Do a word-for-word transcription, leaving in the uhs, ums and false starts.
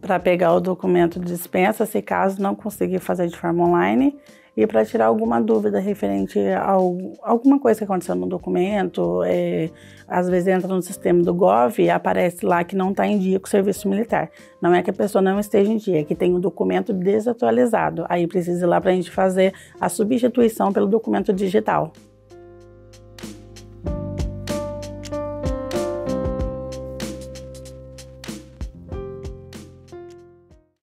para pegar o documento de dispensa, se caso não conseguir fazer de forma online, e para tirar alguma dúvida referente a alguma coisa que aconteceu no documento. É, às vezes entra no sistema do Gov e aparece lá que não está em dia com o serviço militar. Não é que a pessoa não esteja em dia, é que tem o documento desatualizado. Aí precisa ir lá para a gente fazer a substituição pelo documento digital.